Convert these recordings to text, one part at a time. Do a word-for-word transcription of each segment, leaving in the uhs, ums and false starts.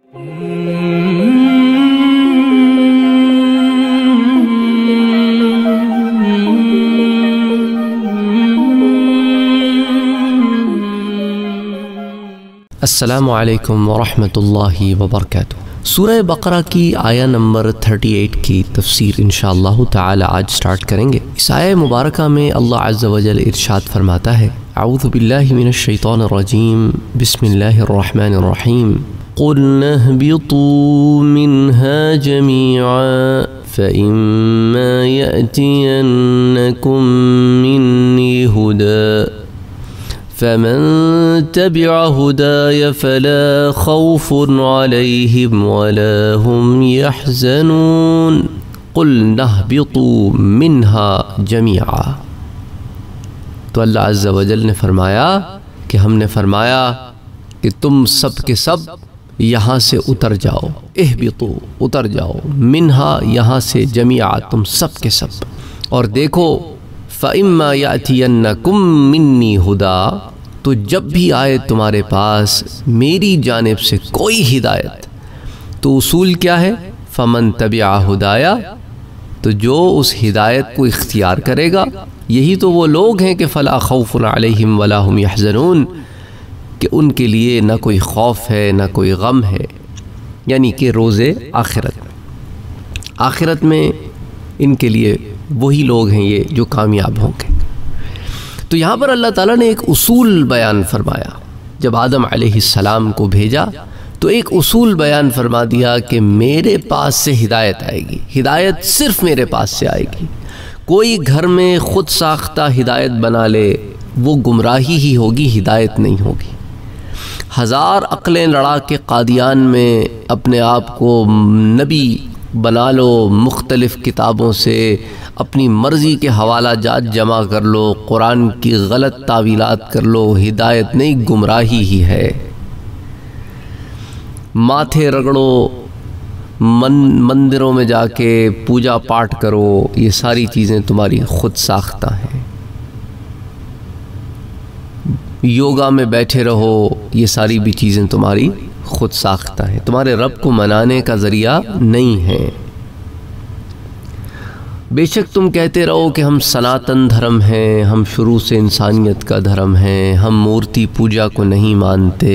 السلام علیکم ورحمۃ اللہ وبرکاتہ۔ سورہ بقرہ کی آیہ نمبر اڑتیس کی تفسیر انشاءاللہ تعالی آج سٹارٹ کریں گے۔ اس آیہ مبارکہ میں اللہ عز و جل ارشاد فرماتا ہے، اعوذ باللہ من الشیطان الرجیم، بسم اللہ الرحمن الرحیم، قُلْنَا اهْبِطُوا مِنْهَا جَمِيعًا فَإِمَّا يَأْتِيَنَّكُمْ مِنِّي هُدًى فَمَن تَبِعَ هُدَايَ فَلَا خَوْفٌ عَلَيْهِمْ وَلَا هُمْ يَحْزَنُونَ قُلْنَا اهْبِطُوا مِنْهَا جَمِيعًا۔ تو اللہ عز و جل نے فرمایا کہ ہم نے فرمایا کہ تم سب کے سب یہاں سے اتر جاؤ، اہبطو اتر جاؤ، منہا یہاں سے، جمیعا تم سب کے سب، اور دیکھو فَإِمَّا يَأْتِيَنَّكُمْ مِنِّي هُدًى، تو جب بھی آئے تمہارے پاس میری جانب سے کوئی ہدایت، تو اصول کیا ہے؟ فَمَن تَبِعَ هُدَايَ، تو جو اس ہدایت کو اختیار کرے گا، یہی تو وہ لوگ ہیں کہ فَلَا خَوْفٌ عَلَيْهِمْ وَلَا هُمْ يَحْزَنُونَ، کہ ان کے لیے نہ کوئی خوف ہے نہ کوئی غم ہے، یعنی کہ روز آخرت آخرت میں ان کے لیے وہی لوگ ہیں یہ جو کامیاب ہوں گے۔ تو یہاں پر اللہ تعالیٰ نے ایک اصول بیان فرمایا، جب آدم علیہ السلام کو بھیجا تو ایک اصول بیان فرما دیا کہ میرے پاس سے ہدایت آئے گی، ہدایت صرف میرے پاس سے آئے گی۔ کوئی گھر میں خود ساختہ ہدایت بنا لے، وہ گمراہی ہی ہوگی، ہدایت نہیں ہوگی۔ ہزار عقلیں لڑا کے قادیان میں اپنے آپ کو نبی بنا لو، مختلف کتابوں سے اپنی مرضی کے حوالہ جات جمع کر لو، قرآن کی غلط تعویلات کر لو، ہدایت نہیں، گمراہی ہی ہے۔ ماتھے رگڑو، من مندروں میں جا کے پوجا پاٹ کرو، یہ ساری چیزیں تمہاری خود ساختہ ہیں۔ یوگا میں بیٹھے رہو، یہ ساری بھی چیزیں تمہاری خود ساختہ ہیں، تمہارے رب کو منانے کا ذریعہ نہیں ہیں۔ بے شک تم کہتے رہو کہ ہم سناتن دھرم ہیں، ہم شروع سے انسانیت کا دھرم ہیں، ہم مورتی پوجا کو نہیں مانتے،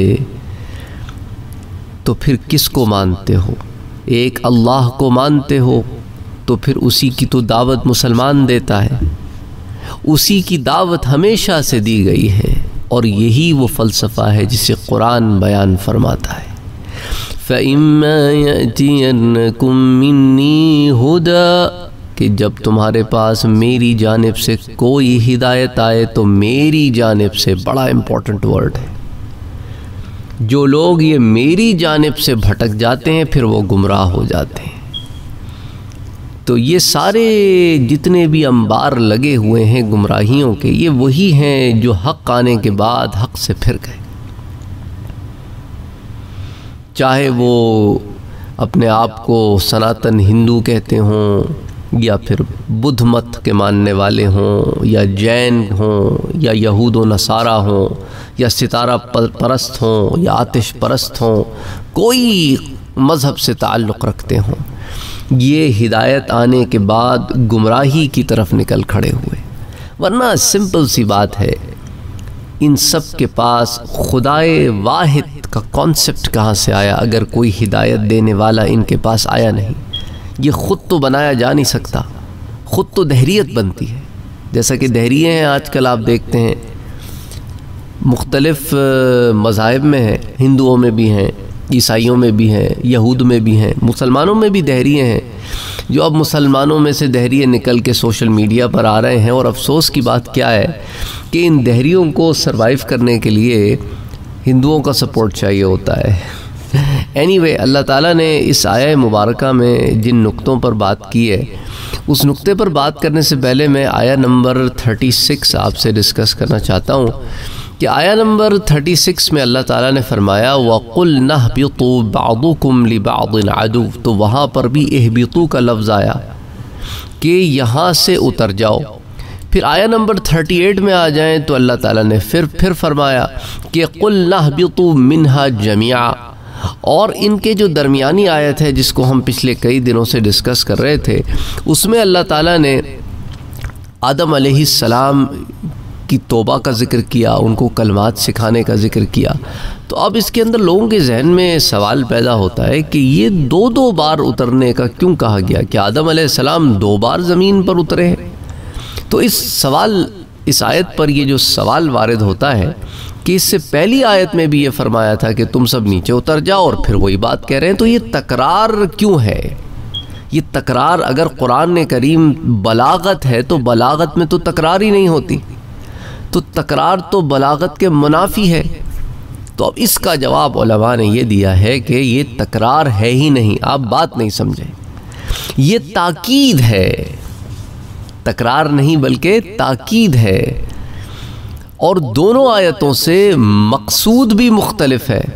تو پھر کس کو مانتے ہو؟ ایک اللہ کو مانتے ہو تو پھر اسی کی تو دعوت مسلمان دیتا ہے، اسی کی دعوت ہمیشہ سے دی گئی ہے، اور یہی وہ فلسفہ ہے جسے قرآن بیان فرماتا ہے۔ فَإِمَّا يَأْتِيَنَّكُم مِّنِّي هُدًى، کہ جب تمہارے پاس میری جانب سے کوئی ہدایت آئے، تو میری جانب سے بڑا امپورٹنٹ ورڈ ہے۔ جو لوگ یہ میری جانب سے بھٹک جاتے ہیں پھر وہ گمراہ ہو جاتے ہیں۔ تو یہ سارے جتنے بھی انبار لگے ہوئے ہیں گمراہیوں کے، یہ وہی ہیں جو حق آنے کے بعد حق سے پھر گئے، چاہے وہ اپنے آپ کو سناتن ہندو کہتے ہوں، یا پھر بدھ مت کے ماننے والے ہوں، یا جین ہوں، یا یہود و نصارہ ہوں، یا ستارہ پرست ہوں، یا آتش پرست ہوں، کوئی مذہب سے تعلق رکھتے ہوں، یہ ہدایت آنے کے بعد گمراہی کی طرف نکل کھڑے ہوئے۔ ورنہ سمپل سی بات ہے، ان سب کے پاس خدائے واحد کا کانسیپٹ کہاں سے آیا اگر کوئی ہدایت دینے والا ان کے پاس آیا نہیں؟ یہ خود تو بنایا جا نہیں سکتا، خود تو دہریت بنتی ہے۔ جیسا کہ دہریے ہیں آج کل آپ دیکھتے ہیں مختلف مذاہب میں ہیں، ہندوؤں میں بھی ہیں، عیسائیوں میں بھی ہیں، یہود میں بھی ہیں، مسلمانوں میں بھی دہریے ہیں، جو اب مسلمانوں میں سے دہریے نکل کے سوشل میڈیا پر آ رہے ہیں۔ اور افسوس کی بات کیا ہے کہ ان دہریوں کو سروائیو کرنے کے لیے ہندوؤں کا سپورٹ چاہیے ہوتا ہے۔ اینی وے اللہ تعالیٰ نے اس آیہ مبارکہ میں جن نقطوں پر بات کی ہے، اس نقطے پر بات کرنے سے پہلے میں آیہ نمبر چھتیس آپ سے ڈسکس کرنا چاہتا ہوں کہ آیہ نمبر چھتیس میں اللہ تعالیٰ نے فرمایا وَقُلْنَا اهْبِطُوا بَعْضُكُمْ لِبَعْضٍ عَدُوٌّ، تو وہاں پر بھی اہبطوا کا لفظ آیا کہ یہاں سے اتر جاؤ۔ پھر آیہ نمبر اڑتیس میں آ جائیں تو اللہ تعالیٰ نے پھر پھر فرمایا کہ قُلْنَا اهْبِطُوا مِنْهَا جَمِيعًا، اور ان کے جو درمیانی آیت ہے جس کو ہم پچھلے کئی دنوں سے ڈسکس کر رہے تھے، اس میں اللہ تعالیٰ نے آدم علیہ السلام کی توبہ کا ذکر کیا، ان کو کلمات سکھانے کا ذکر کیا۔ تو اب اس کے اندر لوگوں کے ذہن میں سوال پیدا ہوتا ہے کہ یہ دو دو بار اترنے کا کیوں کہا گیا؟ کہ آدم علیہ السلام دو بار زمین پر اترے ہیں؟ تو اس سوال اس آیت پر یہ جو سوال وارد ہوتا ہے کہ اس سے پہلی آیت میں بھی یہ فرمایا تھا کہ تم سب نیچے اتر جاؤ، اور پھر وہی بات کہہ رہے ہیں، تو یہ تکرار کیوں ہے؟ یہ تکرار اگر قرآن کریم بلاغت ہے تو بلاغت میں تو تکرار ہی نہیں ہوتی، تو تکرار تو بلاغت کے منافی ہے۔ تو اب اس کا جواب علماء نے یہ دیا ہے کہ یہ تکرار ہے ہی نہیں، آپ بات نہیں سمجھیں، یہ تاکید ہے، تکرار نہیں بلکہ تاکید ہے، اور دونوں آیتوں سے مقصود بھی مختلف ہے۔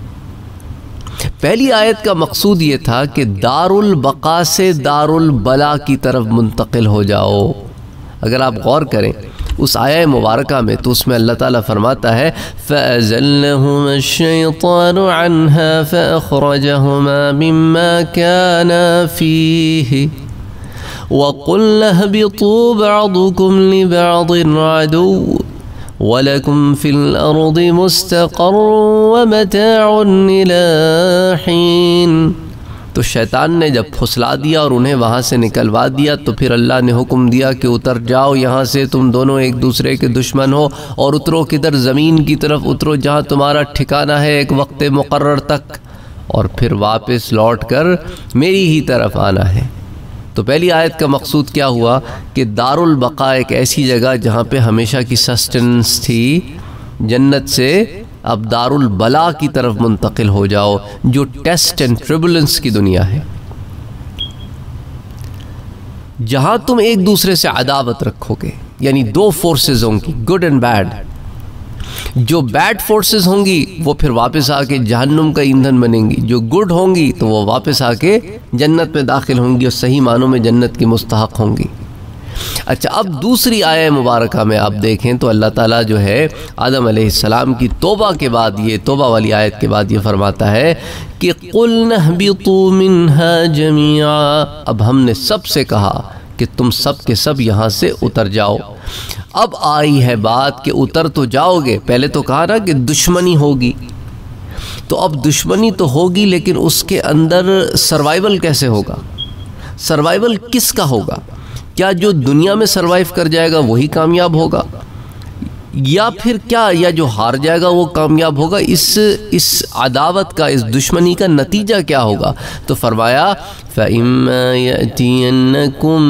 پہلی آیت کا مقصود یہ تھا کہ دار البقا سے دار البلا کی طرف منتقل ہو جاؤ۔ اگر آپ غور کریں اس آیہ مبارکہ میں تو اس میں اللہ تعالیٰ فرماتا ہے فَأَزَلَّهُمَا الشَّيْطَانُ عَنْهَا فَأَخْرَجَهُمَا مِمَّا كَانَا فِيهِ وَقُلْنَا اهْبِطُوا بَعْضُكُمْ لِبَعْضٍ عَدُوٌّ وَلَكُمْ فِي الْأَرْضِ مُسْتَقَرٌّ وَمَتَاعٌ إِلَىٰ حِينٍ۔ تو شیطان نے جب پھسلا دیا اور انہیں وہاں سے نکلوا دیا تو پھر اللہ نے حکم دیا کہ اتر جاؤ یہاں سے، تم دونوں ایک دوسرے کے دشمن ہو، اور اترو کدھر؟ زمین کی طرف اترو جہاں تمہارا ٹھکانہ ہے ایک وقت مقرر تک، اور پھر واپس لوٹ کر میری ہی طرف آنا ہے۔ تو پہلی آیت کا مقصود کیا ہوا کہ دار البقا ایک ایسی جگہ جہاں پہ ہمیشہ کی سسٹنس تھی، جنت سے اب دار البلا کی طرف منتقل ہو جاؤ جو ٹیسٹ اینڈ ٹربولنس کی دنیا ہے، جہاں تم ایک دوسرے سے عداوت رکھو گے، یعنی دو فورسز ہوں گی، گڈ اینڈ بیڈ۔ جو بیڈ فورسز ہوں گی وہ پھر واپس آ کے جہنم کا ایندھن بنیں گی، جو گڈ ہوں گی تو وہ واپس آ کے جنت میں داخل ہوں گی اور صحیح معنوں میں جنت کی مستحق ہوں گی۔ اچھا، اب دوسری آیہ مبارکہ میں آپ دیکھیں تو اللہ تعالیٰ جو ہے آدم علیہ السلام کی توبہ کے بعد، یہ توبہ والی آیت کے بعد یہ فرماتا ہے کہ قُلْنَا اهْبِطُوا مِنْهَا جَمِيعًا، اب ہم نے سب سے کہا کہ تم سب کے سب یہاں سے اتر جاؤ۔ اب آئی ہے بات کہ اتر تو جاؤ گے، پہلے تو کہا نا کہ دشمنی ہوگی، تو اب دشمنی تو ہوگی لیکن اس کے اندر سروائیول کیسے ہوگا؟ سروائیول کس کا ہوگا؟ کیا جو دنیا میں سروائیو کر جائے گا وہی کامیاب ہوگا، یا پھر کیا یا جو ہار جائے گا وہ کامیاب ہوگا؟ اس اس عداوت کا، اس دشمنی کا نتیجہ کیا ہوگا؟ تو فرمایا فَإِمَّا يَأْتِيَنَّكُم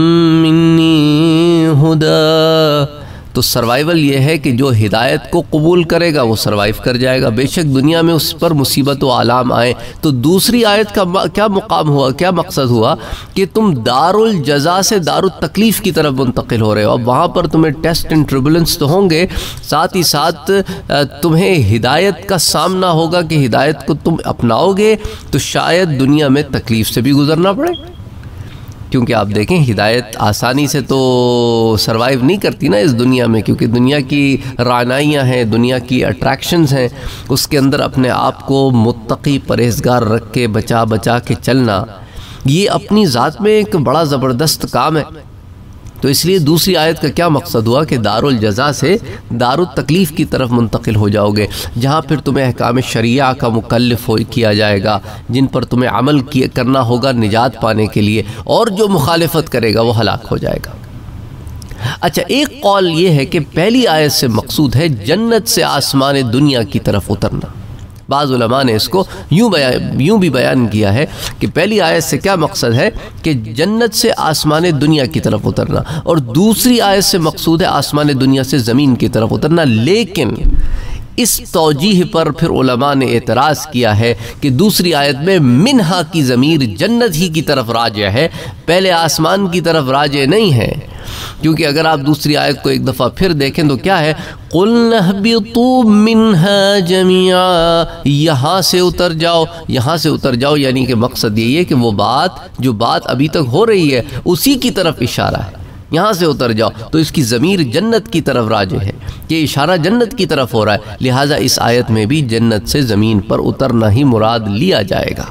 مِّنِّي هُدًى، تو سروائیول یہ ہے کہ جو ہدایت کو قبول کرے گا وہ سروائیو کر جائے گا، بے شک دنیا میں اس پر مصیبت و آلام آئے۔ تو دوسری آیت کا کیا مقام ہوا، کیا مقصد ہوا کہ تم دار الجزا سے دار التکلیف کی طرف منتقل ہو رہے ہو، اب وہاں پر تمہیں ٹیسٹ اینڈ ٹربولنس تو ہوں گے، ساتھ ہی ساتھ تمہیں ہدایت کا سامنا ہوگا کہ ہدایت کو تم اپناؤ گے تو شاید دنیا میں تکلیف سے بھی گزرنا پڑے، کیونکہ آپ دیکھیں ہدایت آسانی سے تو سروائیو نہیں کرتی نا اس دنیا میں، کیونکہ دنیا کی رعنائیاں ہیں، دنیا کی اٹریکشنز ہیں، اس کے اندر اپنے آپ کو متقی پرہیزگار رکھ کے بچا بچا کے چلنا یہ اپنی ذات میں ایک بڑا زبردست کام ہے۔ تو اس لیے دوسری آیت کا کیا مقصد ہوا کہ دار الجزا سے دار التکلیف کی طرف منتقل ہو جاؤ گے، جہاں پھر تمہیں احکام شریعہ کا مکلف ہو کیا جائے گا، جن پر تمہیں عمل کرنا ہوگا نجات پانے کے لیے، اور جو مخالفت کرے گا وہ ہلاک ہو جائے گا۔ اچھا، ایک قول یہ ہے کہ پہلی آیت سے مقصود ہے جنت سے آسمان دنیا کی طرف اترنا۔ بعض علماء نے اس کو یوں بیان یوں بھی بیان کیا ہے کہ پہلی آیت سے کیا مقصد ہے کہ جنت سے آسمان دنیا کی طرف اترنا، اور دوسری آیت سے مقصود ہے آسمان دنیا سے زمین کی طرف اترنا۔ لیکن اس توجیہ پر پھر علماء نے اعتراض کیا ہے کہ دوسری آیت میں منہا کی ضمیر جنت ہی کی طرف راجع ہے، پہلے آسمان کی طرف راجع نہیں ہے، کیونکہ اگر آپ دوسری آیت کو ایک دفعہ پھر دیکھیں تو کیا ہے، قُلْنَا اهْبِطُوا مِنْهَا جَمِيعًا، یہاں سے اتر جاؤ، یہاں سے اتر جاؤ، یعنی کہ مقصد یہی ہے کہ وہ بات جو بات ابھی تک ہو رہی ہے اسی کی طرف اشارہ ہے، یہاں سے اتر جاؤ، تو اس کی ضمیر جنت کی طرف راجع ہے، یہ اشارہ جنت کی طرف ہو رہا ہے، لہٰذا اس آیت میں بھی جنت سے زمین پر اترنا ہی مراد لیا جائے گا۔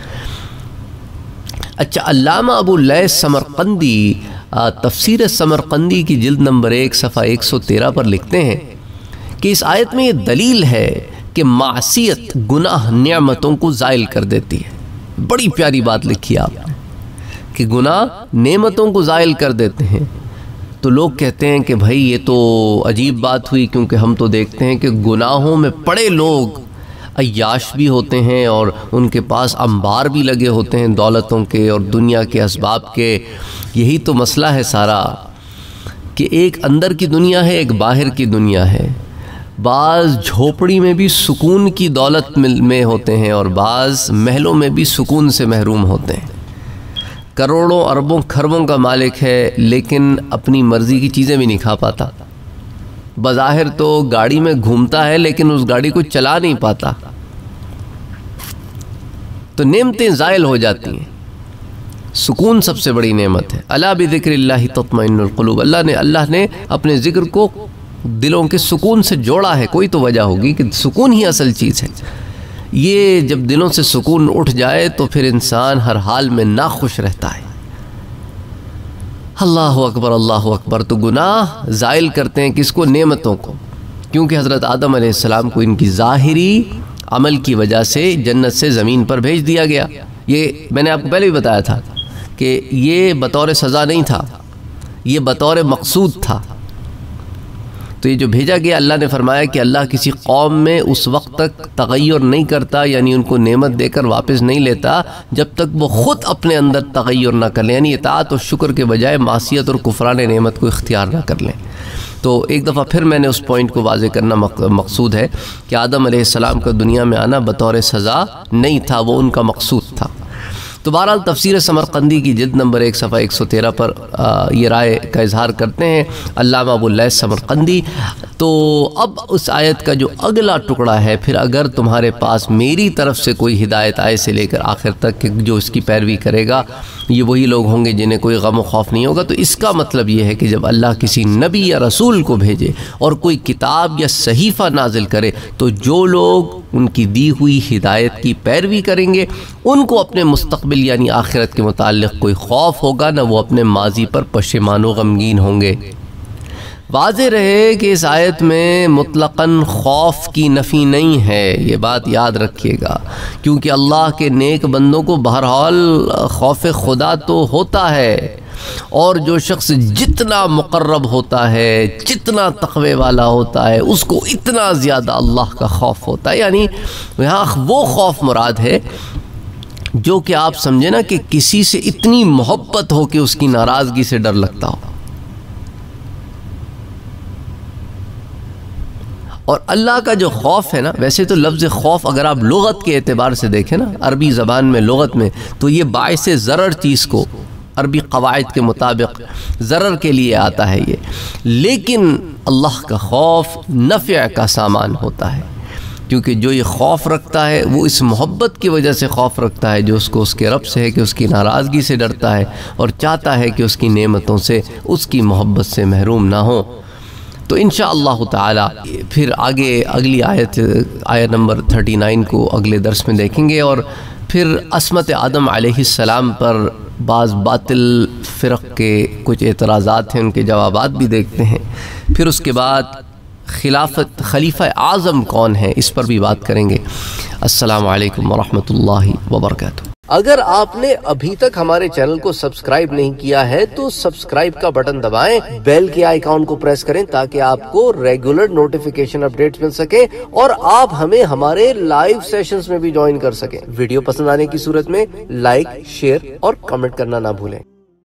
اچھا، علامہ ابو اللیث سمرقندی تفسیر سمرقندی کی جلد نمبر ایک صفحہ ایک سو تیرہ پر لکھتے ہیں کہ اس آیت میں یہ دلیل ہے کہ معصیت گناہ نعمتوں کو زائل کر دیتی ہے۔ بڑی پیاری بات لکھی آپ نے کہ گناہ نعمتوں کو زائل کر دیتے ہیں۔ تو لوگ کہتے ہیں کہ بھائی یہ تو عجیب بات ہوئی، کیونکہ ہم تو دیکھتے ہیں کہ گناہوں میں پڑے لوگ عیاش بھی ہوتے ہیں اور ان کے پاس انبار بھی لگے ہوتے ہیں دولتوں کے اور دنیا کے اسباب کے۔ یہی تو مسئلہ ہے سارا کہ ایک اندر کی دنیا ہے، ایک باہر کی دنیا ہے۔ بعض جھوپڑی میں بھی سکون کی دولت میں ہوتے ہیں اور بعض محلوں میں بھی سکون سے محروم ہوتے ہیں۔ کروڑوں اربوں کھربوں کا مالک ہے لیکن اپنی مرضی کی چیزیں بھی نہیں کھا پاتا۔ بظاہر تو گاڑی میں گھومتا ہے لیکن اس گاڑی کو چلا نہیں پاتا، تو نعمتیں زائل ہو جاتی ہیں۔ سکون سب سے بڑی نعمت ہے۔ الا بذکر اللہ تطمئن القلوب، اللہ نے اللہ نے اپنے ذکر کو دلوں کے سکون سے جوڑا ہے۔ کوئی تو وجہ ہوگی کہ سکون ہی اصل چیز ہے۔ یہ جب دلوں سے سکون اٹھ جائے تو پھر انسان ہر حال میں ناخوش رہتا ہے۔ اللہ اکبر، اللہ اکبر۔ تو گناہ زائل کرتے ہیں کس کو؟ نعمتوں کو، کیونکہ حضرت آدم علیہ السلام کو ان کی ظاہری عمل کی وجہ سے جنت سے زمین پر بھیج دیا گیا۔ یہ میں نے آپ کو پہلے بھی بتایا تھا کہ یہ بطور سزا نہیں تھا، یہ بطور مقصود تھا۔ تو یہ جو بھیجا گیا، اللہ نے فرمایا کہ اللہ کسی قوم میں اس وقت تک تغیر نہیں کرتا، یعنی ان کو نعمت دے کر واپس نہیں لیتا جب تک وہ خود اپنے اندر تغیر نہ کر لیں، یعنی اطاعت اور شکر کے بجائے معصیت اور کفران نعمت کو اختیار نہ کر لیں۔ تو ایک دفعہ پھر میں نے اس پوائنٹ کو واضح کرنا مقصود ہے کہ آدم علیہ السلام کا دنیا میں آنا بطور سزا نہیں تھا، وہ ان کا مقصود تھا۔ تو بہرحال تفسیر سمرقندی کی جلد نمبر ایک صفحہ ایک سو تیرہ پر یہ رائے کا اظہار کرتے ہیں علامہ ابو اللیث سمرقندی۔ تو اب اس آیت کا جو اگلا ٹکڑا ہے، پھر اگر تمہارے پاس میری طرف سے کوئی ہدایت آئے سے لے کر آخر تک کہ جو اس کی پیروی کرے گا یہ وہی لوگ ہوں گے جنہیں کوئی غم و خوف نہیں ہوگا۔ تو اس کا مطلب یہ ہے کہ جب اللہ کسی نبی یا رسول کو بھیجے اور کوئی کتاب یا صحیفہ نازل کرے تو جو لوگ ان کی دی ہوئی ہدایت کی پیروی کریں گے ان کو اپنے مستقبل یعنی آخرت کے متعلق کوئی خوف ہوگا، نہ وہ اپنے ماضی پر پشیمان و غمگین ہوں گے۔ واضح رہے کہ اس آیت میں مطلقاً خوف کی نفی نہیں ہے، یہ بات یاد رکھیے گا، کیونکہ اللہ کے نیک بندوں کو بہرحال خوف خدا تو ہوتا ہے، اور جو شخص جتنا مقرب ہوتا ہے، جتنا تقوی والا ہوتا ہے، اس کو اتنا زیادہ اللہ کا خوف ہوتا ہے۔ یعنی یہاں وہ خوف مراد ہے جو کہ آپ سمجھے نا کہ کسی سے اتنی محبت ہو کہ اس کی ناراضگی سے ڈر لگتا ہو۔ اور اللہ کا جو خوف ہے نا، ویسے تو لفظ خوف اگر آپ لغت کے اعتبار سے دیکھیں نا، عربی زبان میں لغت میں، تو یہ باعث ضرر چیز کو عربی قواعد کے مطابق ضرر کے لیے آتا ہے یہ، لیکن اللہ کا خوف نفع کا سامان ہوتا ہے، کیونکہ جو یہ خوف رکھتا ہے وہ اس محبت کی وجہ سے خوف رکھتا ہے جو اس کو اس کے رب سے ہے، کہ اس کی ناراضگی سے ڈرتا ہے اور چاہتا ہے کہ اس کی نعمتوں سے، اس کی محبت سے محروم نہ ہو۔ تو انشاءاللہ تعالی پھر آگے اگلی آیت آیت نمبر انتیس کو اگلے درس میں دیکھیں گے، اور پھر عصمت آدم علیہ السلام پر بعض باطل فرق کے کچھ اعتراضات ہیں، ان کے جوابات بھی دیکھتے ہیں۔ پھر اس کے بعد خلافت خلیفہ اعظم کون ہے اس پر بھی بات کریں گے۔ السلام علیکم ورحمۃ اللہ وبرکاتہ۔ اگر آپ نے ابھی تک ہمارے چینل کو سبسکرائب نہیں کیا ہے تو سبسکرائب کا بٹن دبائیں، بیل کے آئیکن کو پریس کریں تاکہ آپ کو ریگولر نوٹیفیکیشن اپڈیٹس مل سکیں اور آپ ہمیں ہمارے لائیو سیشنز میں بھی جوائن کر سکیں۔ ویڈیو پسند آنے کی صورت میں لائک، شیئر اور کمنٹ کرنا نہ بھولیں۔